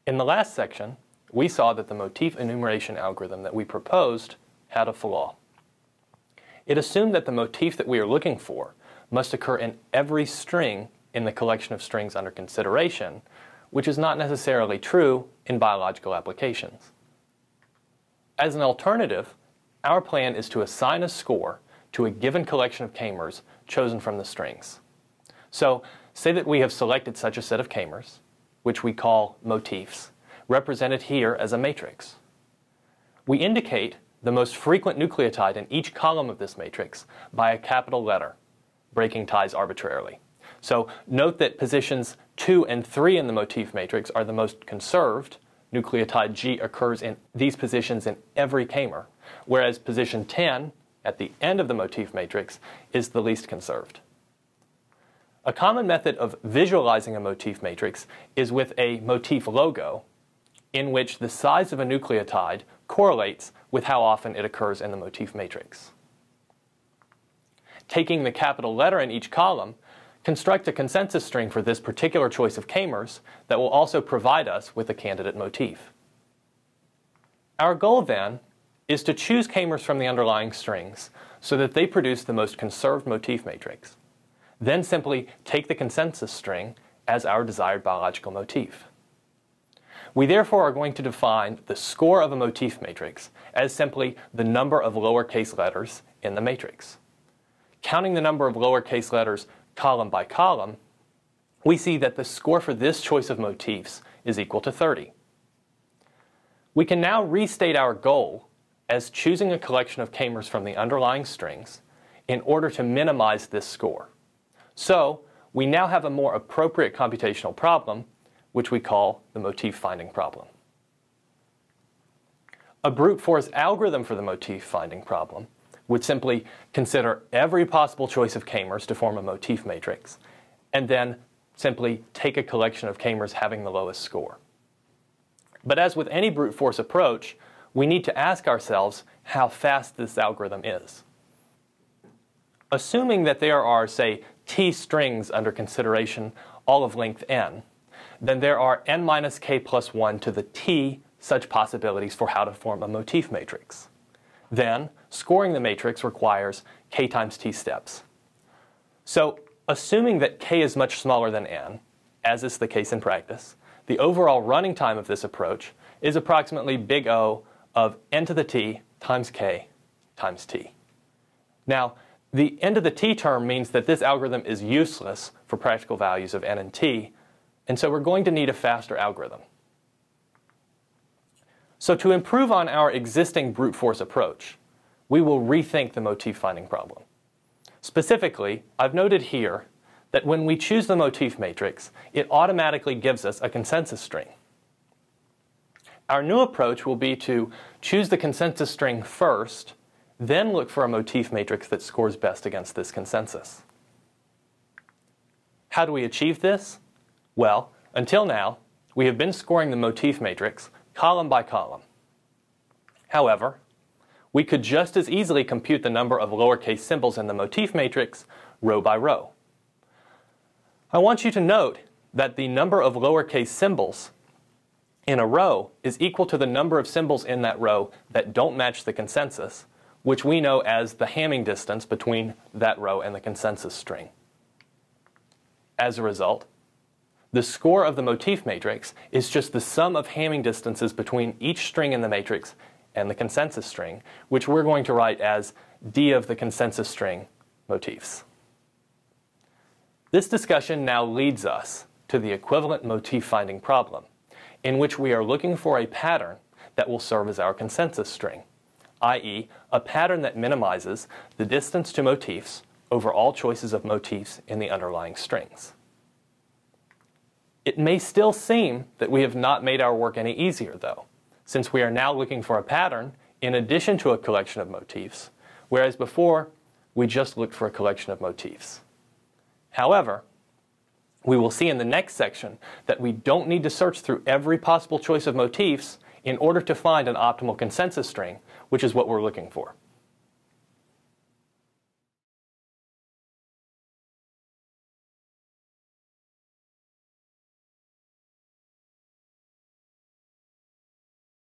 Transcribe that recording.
In the last section, we saw that the motif enumeration algorithm that we proposed had a flaw. It assumed that the motif that we are looking for must occur in every string in the collection of strings under consideration, which is not necessarily true in biological applications. As an alternative, our plan is to assign a score to a given collection of k-mers chosen from the strings. So, say that we have selected such a set of k-mers, which we call motifs, represented here as a matrix. We indicate the most frequent nucleotide in each column of this matrix by a capital letter, breaking ties arbitrarily. So note that positions 2 and 3 in the motif matrix are the most conserved. Nucleotide G occurs in these positions in every k-mer, whereas position 10 at the end of the motif matrix is the least conserved. A common method of visualizing a motif matrix is with a motif logo, in which the size of a nucleotide correlates with how often it occurs in the motif matrix. Taking the capital letter in each column, construct a consensus string for this particular choice of k-mers that will also provide us with a candidate motif. Our goal then is to choose k-mers from the underlying strings so that they produce the most conserved motif matrix. Then simply take the consensus string as our desired biological motif. We therefore are going to define the score of a motif matrix as simply the number of lowercase letters in the matrix. Counting the number of lowercase letters column by column, we see that the score for this choice of motifs is equal to 30. We can now restate our goal as choosing a collection of k-mers from the underlying strings in order to minimize this score. So, we now have a more appropriate computational problem, which we call the motif finding problem. A brute force algorithm for the motif finding problem would simply consider every possible choice of k-mers to form a motif matrix, and then simply take a collection of k-mers having the lowest score. But as with any brute force approach, we need to ask ourselves how fast this algorithm is. Assuming that there are, say, t strings under consideration, all of length n, then there are n minus k plus 1 to the t such possibilities for how to form a motif matrix. Then, scoring the matrix requires k times t steps. So, assuming that k is much smaller than n, as is the case in practice, the overall running time of this approach is approximately big O of n to the t times k times t. Now, the n to the t term means that this algorithm is useless for practical values of n and t, and so we're going to need a faster algorithm. So to improve on our existing brute force approach, we will rethink the motif finding problem. Specifically, I've noted here that when we choose the motif matrix, it automatically gives us a consensus string. Our new approach will be to choose the consensus string first, then look for a motif matrix that scores best against this consensus. How do we achieve this? Well, until now, we have been scoring the motif matrix column by column. However, we could just as easily compute the number of lowercase symbols in the motif matrix row by row. I want you to note that the number of lowercase symbols in a row is equal to the number of symbols in that row that don't match the consensus, which we know as the Hamming distance between that row and the consensus string. As a result, the score of the motif matrix is just the sum of Hamming distances between each string in the matrix and the consensus string, which we're going to write as d of the consensus string motifs. This discussion now leads us to the equivalent motif finding problem, in which we are looking for a pattern that will serve as our consensus string, i.e., a pattern that minimizes the distance to motifs over all choices of motifs in the underlying strings. It may still seem that we have not made our work any easier, though, since we are now looking for a pattern in addition to a collection of motifs, whereas before we just looked for a collection of motifs. However, we will see in the next section that we don't need to search through every possible choice of motifs in order to find an optimal consensus string, which is what we're looking for.